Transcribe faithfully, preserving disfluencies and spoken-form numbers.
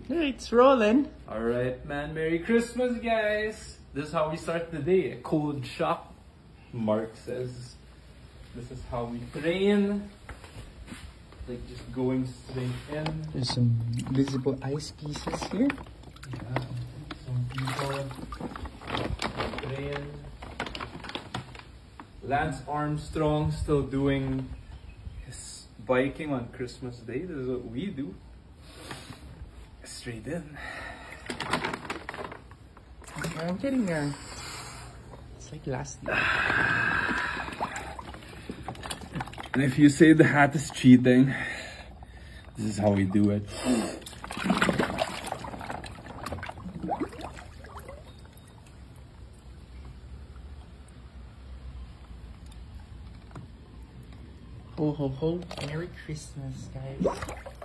It's rolling. Alright, man. Merry Christmas, guys. This is how we start the day. A cold shock. Mark says this is how we train. Like just going straight in. There's some visible ice pieces here. Yeah. Some people train. Lance Armstrong still doing his biking on Christmas Day. This is what we do. Straight in. Okay, I'm getting there. It's like last year. And if you say the hat is cheating, this is how we do it. Ho ho ho. Merry Christmas, guys.